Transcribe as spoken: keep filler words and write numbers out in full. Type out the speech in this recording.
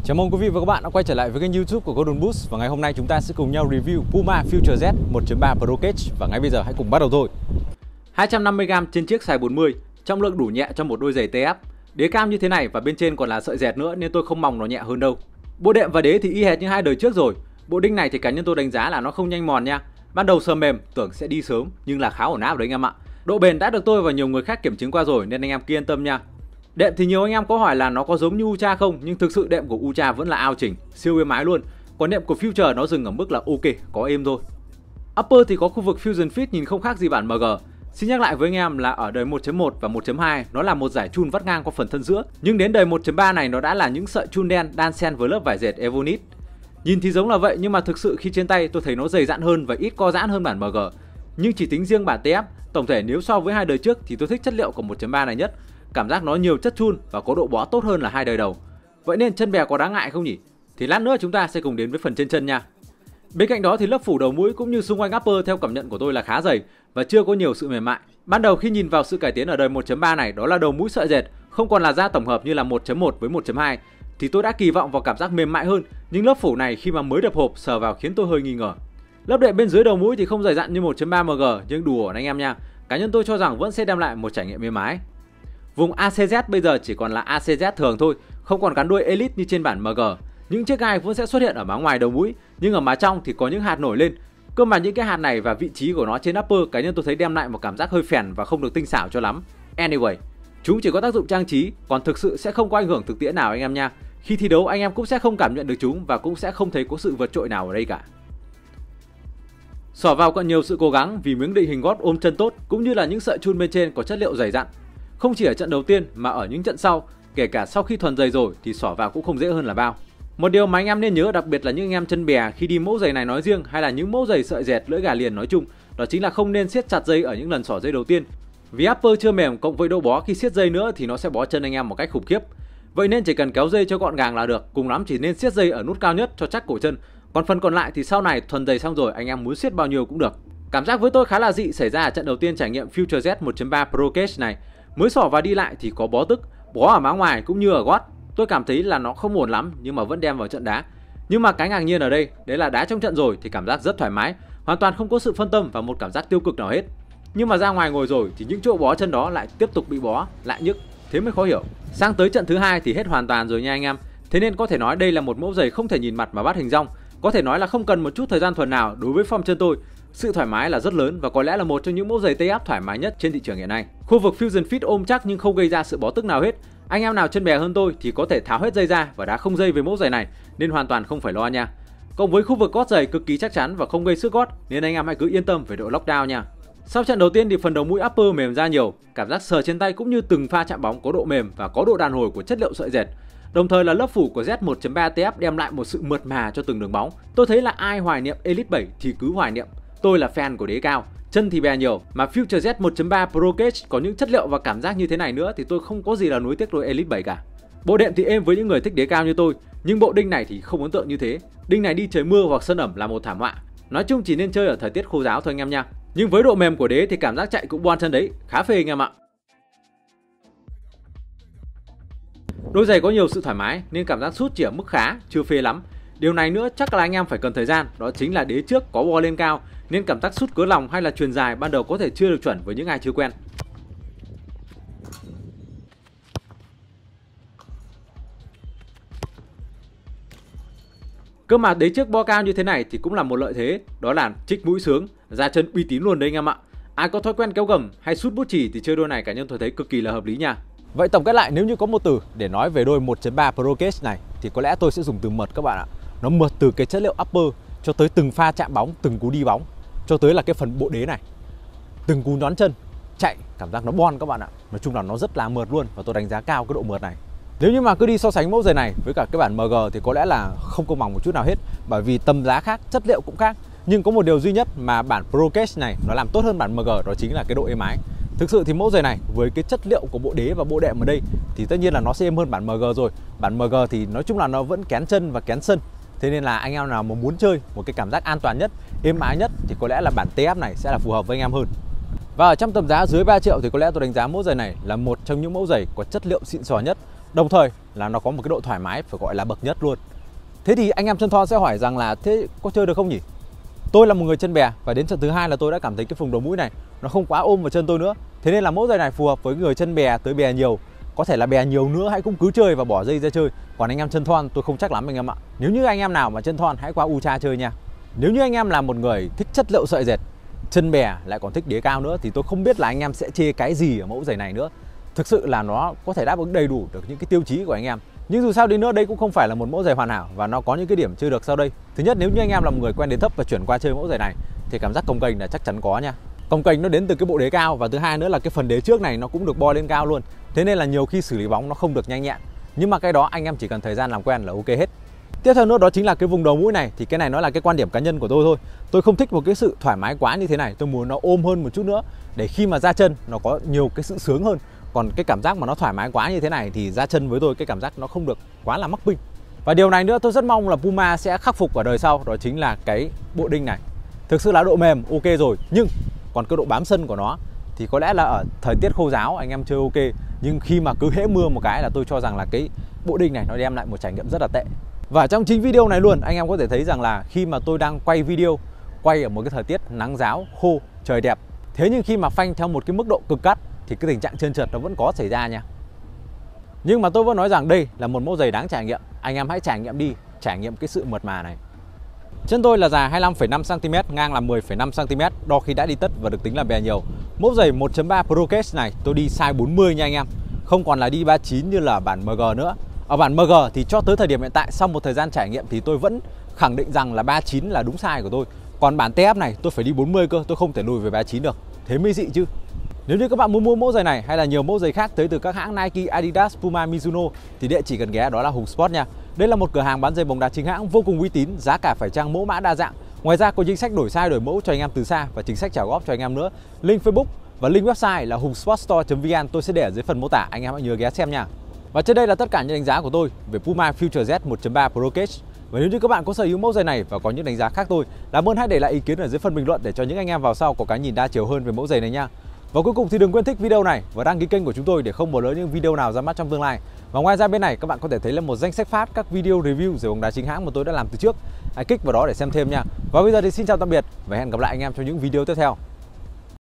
Chào mừng quý vị và các bạn đã quay trở lại với kênh YouTube của Golden Boost. Và ngày hôm nay chúng ta sẽ cùng nhau review Puma Future Z một chấm ba Pro Cage. Và ngay bây giờ hãy cùng bắt đầu thôi. hai trăm năm mươi gam trên chiếc size bốn mươi, trọng lượng đủ nhẹ cho một đôi giày tê ép. Đế cam như thế này và bên trên còn là sợi dẹt nữa nên tôi không mong nó nhẹ hơn đâu. Bộ đệm và đế thì y hệt như hai đời trước rồi. Bộ đinh này thì cá nhân tôi đánh giá là nó không nhanh mòn nha. Ban đầu sờ mềm tưởng sẽ đi sớm nhưng là khá ổn áp đấy anh em ạ. Độ bền đã được tôi và nhiều người khác kiểm chứng qua rồi nên anh em cứ yên tâm nha. Đệm thì nhiều anh em có hỏi là nó có giống như Ultra không, nhưng thực sự đệm của Ultra vẫn là ao chỉnh, siêu êm ái luôn. Còn đệm của Future nó dừng ở mức là ok, có êm thôi. Upper thì có khu vực Fusion Fit nhìn không khác gì bản em giê. Xin nhắc lại với anh em là ở đời một chấm một và một chấm hai nó là một giải chun vắt ngang qua phần thân giữa, nhưng đến đời một chấm ba này nó đã là những sợi chun đen đan xen với lớp vải dệt Evonit. Nhìn thì giống là vậy nhưng mà thực sự khi trên tay tôi thấy nó dày dặn hơn và ít co giãn hơn bản em giê. Nhưng chỉ tính riêng bản tê ép, tổng thể nếu so với hai đời trước thì tôi thích chất liệu của một chấm ba này nhất. Cảm giác nó nhiều chất chun và có độ bó tốt hơn là hai đời đầu. Vậy nên chân bè có đáng ngại không nhỉ? Thì lát nữa chúng ta sẽ cùng đến với phần trên chân nha. Bên cạnh đó thì lớp phủ đầu mũi cũng như xung quanh upper theo cảm nhận của tôi là khá dày và chưa có nhiều sự mềm mại. Ban đầu khi nhìn vào sự cải tiến ở đời một chấm ba này, đó là đầu mũi sợi dệt, không còn là da tổng hợp như là một chấm một với một chấm hai, thì tôi đã kỳ vọng vào cảm giác mềm mại hơn, nhưng lớp phủ này khi mà mới đập hộp sờ vào khiến tôi hơi nghi ngờ. Lớp đệm bên dưới đầu mũi thì không dày dặn như một chấm ba em giê nhưng đủ ổn anh em nha. Cá nhân tôi cho rằng vẫn sẽ đem lại một trải nghiệm êm ái. Vùng a xê dét bây giờ chỉ còn là a xê dét thường thôi, không còn gắn đuôi Elite như trên bản em giê. Những chiếc gai vẫn sẽ xuất hiện ở má ngoài đầu mũi, nhưng ở má trong thì có những hạt nổi lên. Cơ mà những cái hạt này và vị trí của nó trên upper, cá nhân tôi thấy đem lại một cảm giác hơi phèn và không được tinh xảo cho lắm. Anyway, chúng chỉ có tác dụng trang trí, còn thực sự sẽ không có ảnh hưởng thực tiễn nào anh em nha. Khi thi đấu anh em cũng sẽ không cảm nhận được chúng và cũng sẽ không thấy có sự vượt trội nào ở đây cả. Xỏ vào còn nhiều sự cố gắng vì miếng định hình gót ôm chân tốt, cũng như là những sợi chun bên trên có chất liệu dày dặn. Không chỉ ở trận đầu tiên mà ở những trận sau, kể cả sau khi thuần giày rồi thì xỏ vào cũng không dễ hơn là bao. Một điều mà anh em nên nhớ, đặc biệt là những anh em chân bè khi đi mẫu giày này nói riêng hay là những mẫu giày sợi dẹt lưỡi gà liền nói chung, đó chính là không nên siết chặt dây ở những lần xỏ dây đầu tiên. Vì upper chưa mềm cộng với độ bó khi siết dây nữa thì nó sẽ bó chân anh em một cách khủng khiếp. Vậy nên chỉ cần kéo dây cho gọn gàng là được, cùng lắm chỉ nên siết dây ở nút cao nhất cho chắc cổ chân. Còn phần còn lại thì sau này thuần giày xong rồi anh em muốn siết bao nhiêu cũng được. Cảm giác với tôi khá là dị xảy ra ở trận đầu tiên trải nghiệm Future Z một chấm ba Pro Cage này. Mới xỏ và đi lại thì có bó tức, bó ở má ngoài cũng như ở gót. Tôi cảm thấy là nó không ổn lắm nhưng mà vẫn đem vào trận đá. Nhưng mà cái ngạc nhiên ở đây, đấy là đá trong trận rồi thì cảm giác rất thoải mái, hoàn toàn không có sự phân tâm và một cảm giác tiêu cực nào hết. Nhưng mà ra ngoài ngồi rồi thì những chỗ bó chân đó lại tiếp tục bị bó, lại nhức, thế mới khó hiểu. Sang tới trận thứ hai thì hết hoàn toàn rồi nha anh em. Thế nên có thể nói đây là một mẫu giày không thể nhìn mặt mà bắt hình dong. Có thể nói là không cần một chút thời gian thuần nào đối với form chân tôi. Sự thoải mái là rất lớn và có lẽ là một trong những mẫu giày tê ép thoải mái nhất trên thị trường hiện nay. Khu vực Fusion Fit ôm chắc nhưng không gây ra sự bó tức nào hết. Anh em nào chân bè hơn tôi thì có thể tháo hết dây ra và đá không dây với mẫu giày này nên hoàn toàn không phải lo nha. Cộng với khu vực gót giày cực kỳ chắc chắn và không gây xước gót nên anh em hãy cứ yên tâm về độ lockdown nha. Sau trận đầu tiên thì phần đầu mũi upper mềm ra nhiều, cảm giác sờ trên tay cũng như từng pha chạm bóng có độ mềm và có độ đàn hồi của chất liệu sợi dệt. Đồng thời là lớp phủ của Z một chấm ba tê ép đem lại một sự mượt mà cho từng đường bóng. Tôi thấy là ai hoài niệm Elite bảy thì cứ hoài niệm. Tôi là fan của đế cao, chân thì bè nhiều, mà Future Z một chấm ba Pro Cage có những chất liệu và cảm giác như thế này nữa thì tôi không có gì là nuối tiếc đôi Elite bảy cả. Bộ đệm thì êm với những người thích đế cao như tôi, nhưng bộ đinh này thì không ấn tượng như thế. Đinh này đi trời mưa hoặc sân ẩm là một thảm họa. Nói chung chỉ nên chơi ở thời tiết khô ráo thôi anh em nha. Nhưng với độ mềm của đế thì cảm giác chạy cũng bon chân đấy, khá phê anh em ạ. Đôi giày có nhiều sự thoải mái nên cảm giác sút chỉ ở mức khá, chưa phê lắm. Điều này nữa chắc là anh em phải cần thời gian, đó chính là đế trước có bo lên cao nên cảm giác sút cứa lòng hay là chuyền dài ban đầu có thể chưa được chuẩn với những ai chưa quen. Cơ mà đế trước bo cao như thế này thì cũng là một lợi thế, đó là trích mũi sướng, ra chân uy tín luôn đấy anh em ạ. Ai có thói quen kéo gầm hay sút bút chì thì chơi đôi này cá nhân tôi thấy cực kỳ là hợp lý nha. Vậy tổng kết lại, nếu như có một từ để nói về đôi một chấm ba Pro Cage này thì có lẽ tôi sẽ dùng từ mượt các bạn ạ. Nó mượt từ cái chất liệu upper cho tới từng pha chạm bóng, từng cú đi bóng, cho tới là cái phần bộ đế này, từng cú nhón chân chạy, cảm giác nó bon các bạn ạ. Nói chung là nó rất là mượt luôn và tôi đánh giá cao cái độ mượt này. Nếu như mà cứ đi so sánh mẫu giày này với cả cái bản em giê thì có lẽ là không công bằng một chút nào hết, bởi vì tầm giá khác, chất liệu cũng khác. Nhưng có một điều duy nhất mà bản Pro Cage này nó làm tốt hơn bản em giê, đó chính là cái độ êm ái. Thực sự thì mẫu giày này với cái chất liệu của bộ đế và bộ đệm ở đây thì tất nhiên là nó sẽ êm hơn bản em giê rồi. Bản em giê thì nói chung là nó vẫn kén chân và kén sân. Thế nên là anh em nào mà muốn chơi một cái cảm giác an toàn nhất, êm ái nhất thì có lẽ là bản tê ép này sẽ là phù hợp với anh em hơn. Và ở trong tầm giá dưới ba triệu thì có lẽ tôi đánh giá mẫu giày này là một trong những mẫu giày có chất liệu xịn sò nhất. Đồng thời là nó có một cái độ thoải mái phải gọi là bậc nhất luôn. Thế thì anh em chân thon sẽ hỏi rằng là thế có chơi được không nhỉ? Tôi là một người chân bè và đến trận thứ hai là tôi đã cảm thấy cái vùng đầu mũi này nó không quá ôm vào chân tôi nữa. Thế nên là mẫu giày này phù hợp với người chân bè tới bè nhiều. Có thể là bè nhiều nữa hãy cũng cứ chơi và bỏ dây ra chơi. Còn anh em chân thon tôi không chắc lắm anh em ạ. Nếu như anh em nào mà chân thon hãy qua Ultra chơi nha. Nếu như anh em là một người thích chất liệu sợi dệt, chân bè lại còn thích đế cao nữa thì tôi không biết là anh em sẽ chê cái gì ở mẫu giày này nữa. Thực sự là nó có thể đáp ứng đầy đủ được những cái tiêu chí của anh em. Nhưng dù sao đi nữa đây cũng không phải là một mẫu giày hoàn hảo và nó có những cái điểm chưa được sau đây. Thứ nhất, nếu như anh em là một người quen đế thấp và chuyển qua chơi mẫu giày này thì cảm giác cồng kềnh là chắc chắn có nha. Cồng kềnh nó đến từ cái bộ đế cao và thứ hai nữa là cái phần đế trước này nó cũng được bo lên cao luôn. Thế nên là nhiều khi xử lý bóng nó không được nhanh nhẹn. Nhưng mà cái đó anh em chỉ cần thời gian làm quen là ok hết. Tiếp theo nữa đó chính là cái vùng đầu mũi này, thì cái này nó là cái quan điểm cá nhân của tôi thôi. Tôi không thích một cái sự thoải mái quá như thế này, tôi muốn nó ôm hơn một chút nữa để khi mà ra chân nó có nhiều cái sự sướng hơn. Còn cái cảm giác mà nó thoải mái quá như thế này thì ra chân với tôi cái cảm giác nó không được quá là mắc binh. Và điều này nữa tôi rất mong là Puma sẽ khắc phục ở đời sau, đó chính là cái bộ đinh này. Thực sự là độ mềm ok rồi, nhưng còn cái độ bám sân của nó thì có lẽ là ở thời tiết khô ráo anh em chơi ok, nhưng khi mà cứ hễ mưa một cái là tôi cho rằng là cái bộ đinh này nó đem lại một trải nghiệm rất là tệ. Và trong chính video này luôn anh em có thể thấy rằng là khi mà tôi đang quay video, quay ở một cái thời tiết nắng ráo, khô, trời đẹp, thế nhưng khi mà phanh theo một cái mức độ cực cắt thì cái tình trạng trơn trượt nó vẫn có xảy ra nha. Nhưng mà tôi vẫn nói rằng đây là một mẫu giày đáng trải nghiệm. Anh em hãy trải nghiệm đi, trải nghiệm cái sự mượt mà này. Chân tôi là dài hai mươi lăm phẩy năm xăng ti mét, ngang là mười phẩy năm xăng ti mét, đo khi đã đi tất và được tính là bè nhiều. Mẫu giày một chấm ba Pro Case này tôi đi size bốn mươi nha anh em, không còn là đi ba mươi chín như là bản em giê nữa. Ở bản em giê thì cho tới thời điểm hiện tại sau một thời gian trải nghiệm thì tôi vẫn khẳng định rằng là ba mươi chín là đúng size của tôi. Còn bản tê ép này tôi phải đi bốn mươi cơ, tôi không thể lùi về ba mươi chín được. Thế mới dị chứ. Nếu như các bạn muốn mua mẫu giày này hay là nhiều mẫu giày khác tới từ các hãng Nike, Adidas, Puma, Mizuno thì địa chỉ cần ghé đó là Hùng Sport nha. Đây là một cửa hàng bán giày bóng đá chính hãng vô cùng uy tín, giá cả phải chăng, mẫu mã đa dạng. Ngoài ra có chính sách đổi size đổi mẫu cho anh em từ xa và chính sách trả góp cho anh em nữa. Link Facebook và link website là hungsportstore chấm vn tôi sẽ để ở dưới phần mô tả, anh em hãy nhớ ghé xem nha. Và trên đây là tất cả những đánh giá của tôi về Puma Future Z một chấm ba Pro Case. Và nếu như các bạn có sở hữu mẫu giày này và có những đánh giá khác tôi, làm ơn hãy để lại ý kiến ở dưới phần bình luận để cho những anh em vào sau có cái nhìn đa chiều hơn về mẫu giày này nha. Và cuối cùng thì đừng quên thích video này và đăng ký kênh của chúng tôi để không bỏ lỡ những video nào ra mắt trong tương lai. Và ngoài ra bên này các bạn có thể thấy là một danh sách phát các video review giày bóng đá chính hãng mà tôi đã làm từ trước. Hãy kích vào đó để xem thêm nha. Và bây giờ thì xin chào tạm biệt và hẹn gặp lại anh em trong những video tiếp theo.